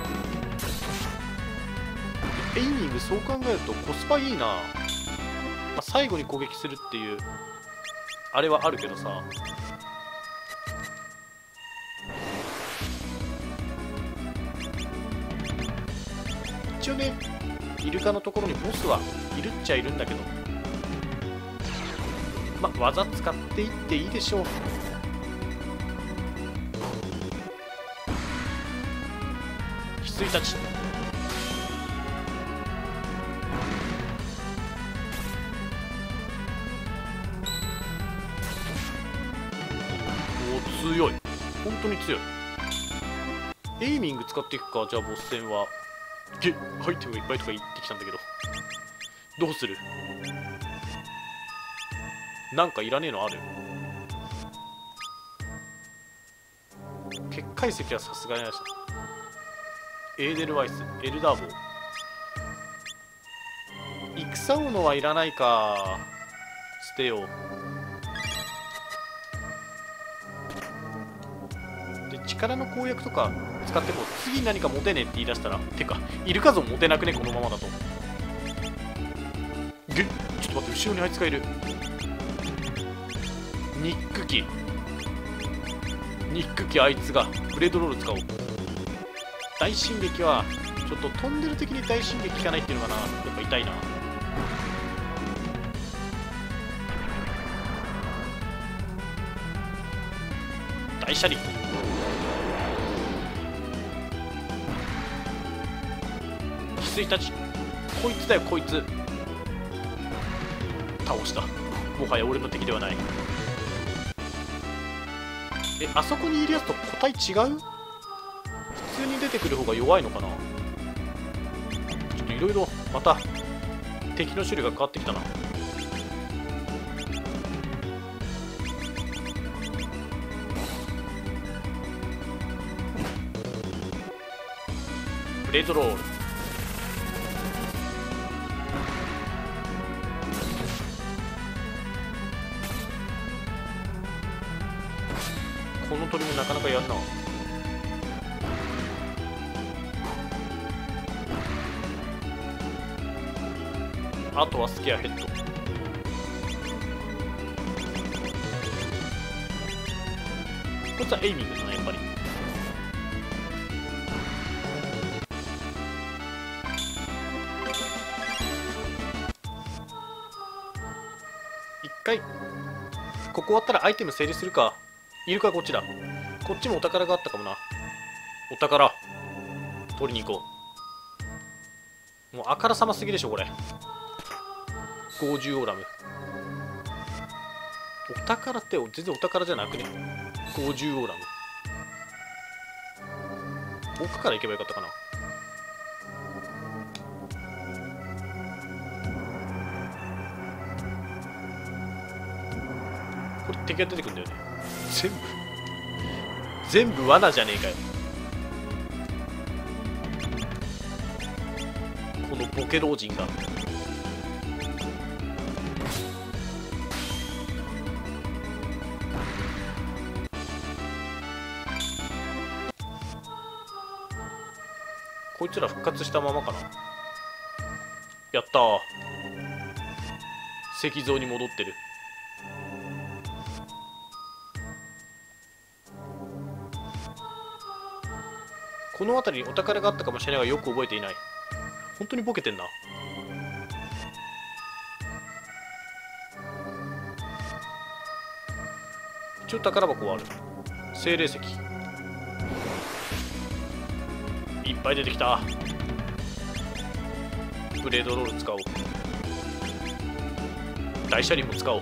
ペイニング、そう考えるとコスパいいな。 あ、最後に攻撃するっていうあれはあるけどさ、一応ねイルカのところにボスはいるっちゃいるんだけど、まあ技使っていっていいでしょう。翡翠たちお強い、本当に強い。エイミング使っていくか。じゃあボス戦はゲアイテムがいっぱいとか言ってきたんだけど、どうする？なんかいらねえのある？結界石はさすがにないし、エーデルワイス、エルダーボー、戦斧はいらないか。捨てよう。で力の攻略とか使っても次何か持てねえって言い出したら、てかイルカゾン持てなくねこのままだと。げっちょっと待って、後ろにあいつがいる。ニック機ニック機あいつがブレードロール使おう。大進撃はちょっと飛んでる時に大進撃効かないっていうのかな、やっぱ痛いな。大車輪翡翠たち、こいつだよこいつ。倒した。もはや俺の敵ではない。え、あそこにいるやつと個体違う？普通に出てくる方が弱いのかな。ちょっといろいろまた敵の種類が変わってきたな。ブレードロール、この鳥もなかなかやるな。あとはスケアヘッド。こいつはエイミングだなやっぱり。一回ここ終わったらアイテム整理するか。いるかこっちだ。こっちもお宝があったかもな。お宝取りに行こう。もうあからさますぎでしょこれ。ごじゅうオーラム。お宝って全然お宝じゃなくね。ごじゅうオーラム。奥から行けばよかったかな。これ敵が出てくるんだよね。全部全部罠じゃねえかよ。このボケ老人が。こいつら復活したままかな。やったー、石像に戻ってる。この辺りにお宝があったかもしれないがよく覚えていない。本当にボケてんな。一応宝箱はある。精霊石いっぱい出てきた。ブレードロール使おう。大車輪も使おう。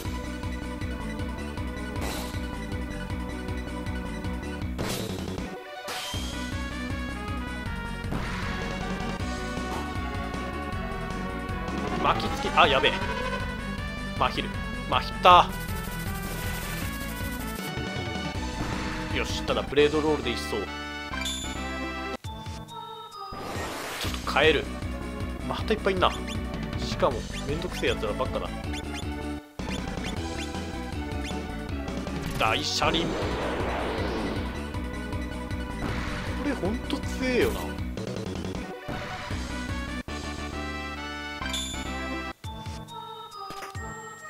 巻きつき、あ、やべえ。マヒル。マヒった。よし、ただブレードロールで一掃。ちょっと変える。またいっぱいいんな。しかも、めんどくせえやつらばっかだ。大車輪。これほんと強えよな。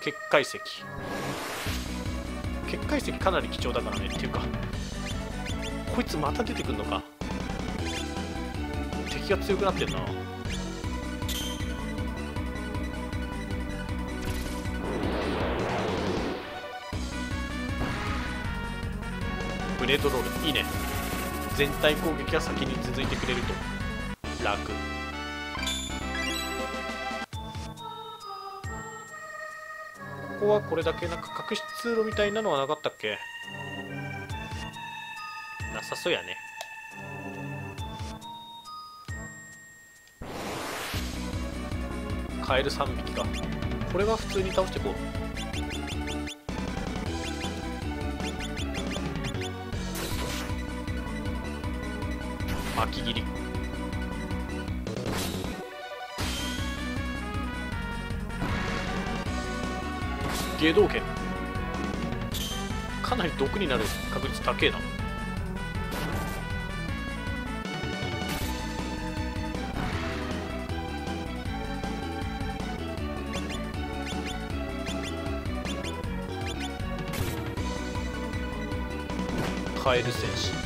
結界石。結界石かなり貴重だからね。っていうかこいつまた出てくんのか。敵が強くなってんな。ブレードロールいいね。全体攻撃が先に続いてくれると楽。ここはこれだけなんか隠し通路みたいなのはなかったっけ。なさそうやね。カエルさんびきか。これは普通に倒していこう。巻き切り。下道剣かなり毒になる確率高えな。カエル戦士。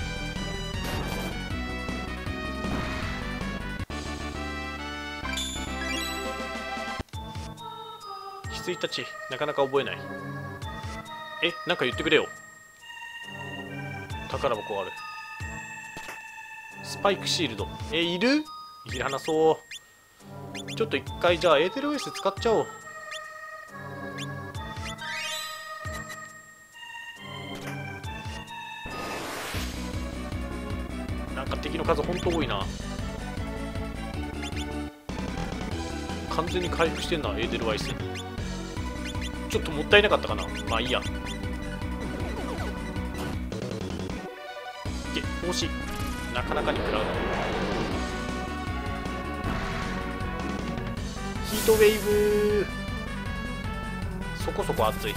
ひついたちなかなか覚えない。え、なんか言ってくれよ。宝箱ある。スパイクシールド。え、いる？いらなそう。ちょっと一回じゃあエーテルオーエス使っちゃおう。なんか敵の数ほんと多いな。完全に回復してんなエーテルワイス。ちょっともったいなかったかな。まあいいや。で、惜しい。なかなかに食らう。ヒートウェイブ。そこそこ熱い。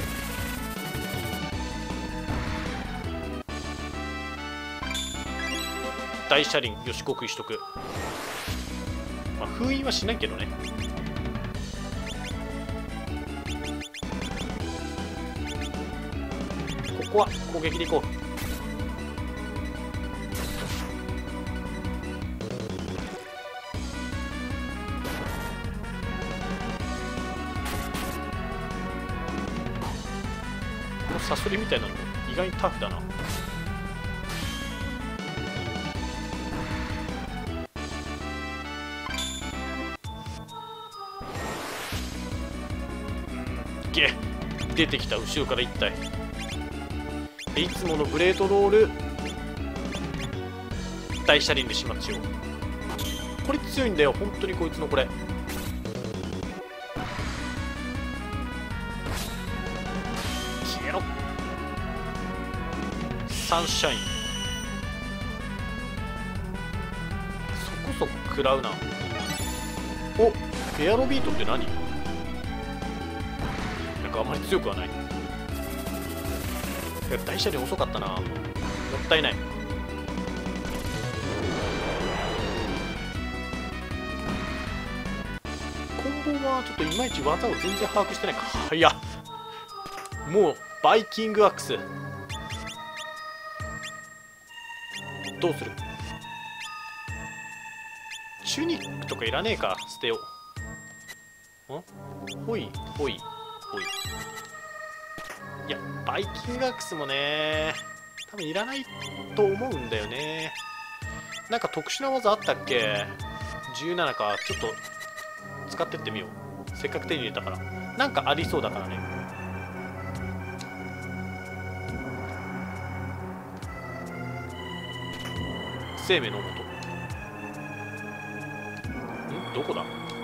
大車輪よし極意しとく。まあ封印はしないけどね。ここは攻撃でいこう。このサソリみたいなのも意外にタフだな。げ出てきた後ろから一体。いつものブレードロール大車輪で始末しよう。これ強いんだよ本当にこいつのこれ。消えろサンシャイン。そこそこ食らうな。おフェアロビートって何？なんかあまり強くはない。大車輪遅かったな。もったいない。コンボはちょっといまいち技を全然把握してないか。いやもうバイキングアックスどうする？チュニックとかいらねえか。捨てよう。んほいほいほい。いやバイキングアックスもね多分いらないと思うんだよね。なんか特殊な技あったっけ？じゅうななか。ちょっと使ってってみよう。せっかく手に入れたからなんかありそうだからね。生命の元。んどこだ？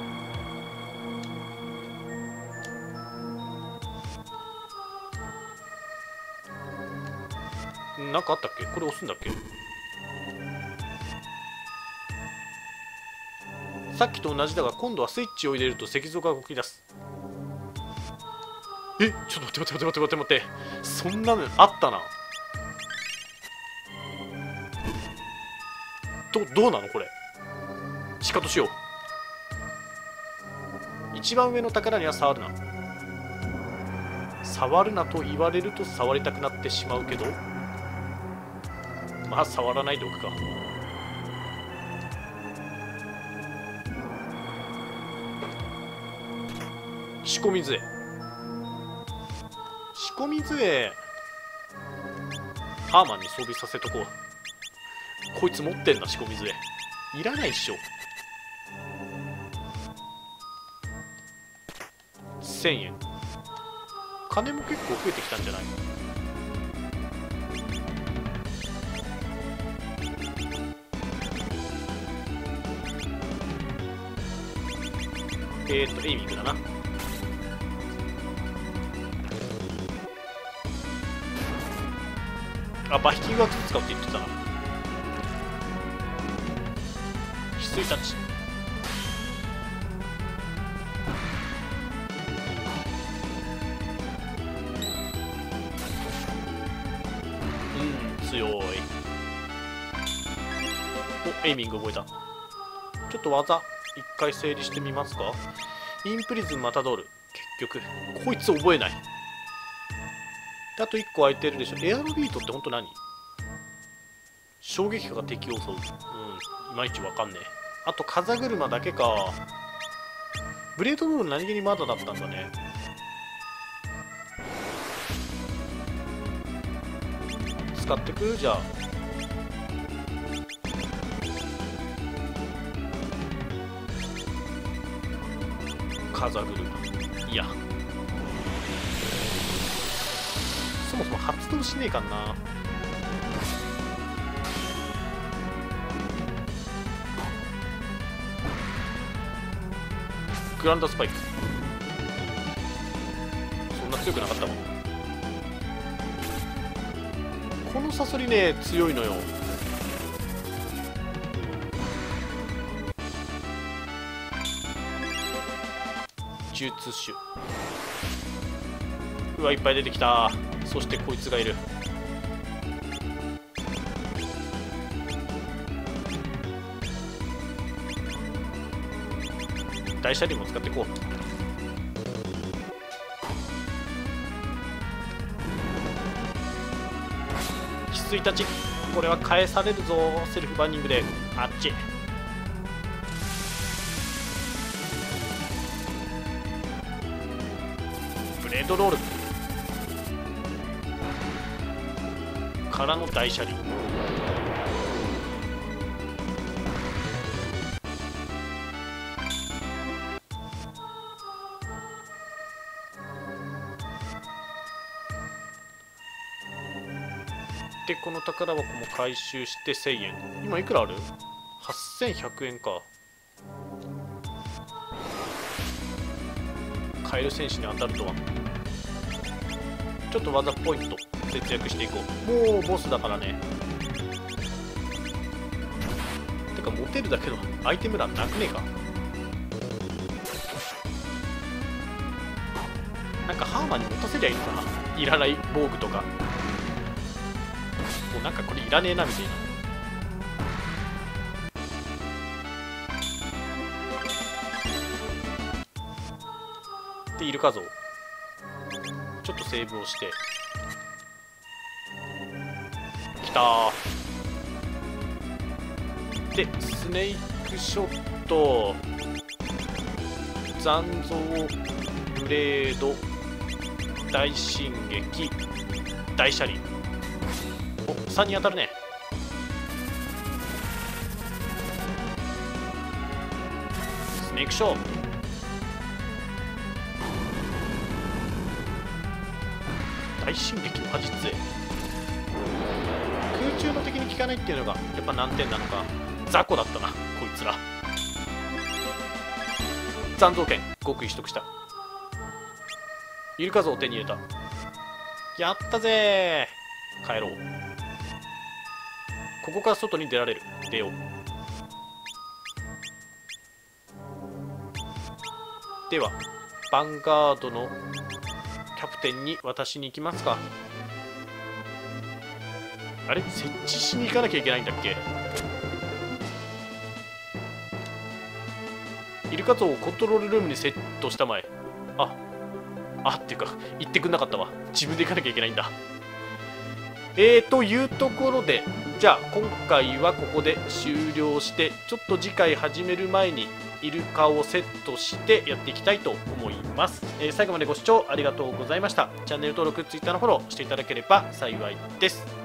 なんかあったっけ？これ押すんだっけ？さっきと同じだが今度はスイッチを入れると石像が動き出す。えちょっと待って待って待って待って待って。そんなのあったな。どどうなのこれ。シカトしよう。一番上の宝には触るな。 触るなと言われると触りたくなってしまうけど、まあ触らないでおくか。仕込み杖、仕込み杖ハーマンに装備させとこう。こいつ持ってんな、仕込み杖。いらないっしょ。せんえん。金も結構増えてきたんじゃない？えーっとエイミングだな。あ、バイキングアクス使うって言ってたな。翡翠タッチ。うん、強い。お、エイミング覚えた。ちょっと技一回整理してみますか。インプリズンマタドール。結局こいつ覚えない。あといっこ空いてるでしょ。エアロビートってほんと何？衝撃波が敵を襲う。うん、いまいちわかんねえ。あと風車だけか。ブレードロール何気にまだだったんだね。使ってくじゃあ。風車、いやそもそも発動しねえかんな。グランドスパイク、そんな強くなかったもん。このサソリね強いのよ。術種、うわいっぱい出てきた。そしてこいつがいる。大車輪も使っていこう。翡翠たち、これは返されるぞ。セルフバーニングであっち。ブレードロールからの大車輪。でこの宝箱も回収してせんえん。今いくらある？ はっせんひゃくえんか。カエル戦士に当たるとは。ちょっと技ポイント節約していこう。もうボスだからね。てか持てるだけのアイテム欄なくねえか。なんかハーマンに持たせりゃいいのかな。いらない防具とか。もうなんかこれいらねえなみたいな。でイルカ像ちょっとセーブをしてきたー。でスネークショット、残像、ブレード、大進撃、大車輪。おさんに当たるね。スネークショット、大進撃の魔術。空中の敵に効かないっていうのがやっぱ難点なのか。雑魚だったなこいつら。残像剣極意取得した。イルカ像を手に入れた。やったぜー。帰ろう。ここから外に出られる。出よう。ではヴァンガードのキャプテンに渡しに行きますか。あれ設置しに行かなきゃいけないんだっけ。イルカ像をコントロールルームにセットしたまえ。あ、 あっていうか言ってくんなかったわ。自分で行かなきゃいけないんだ。えーというところで、じゃあ今回はここで終了して、ちょっと次回始める前にイルカをセットしてやっていきたいと思います。えー最後までご視聴ありがとうございました。チャンネル登録、Twitter のフォローしていただければ幸いです。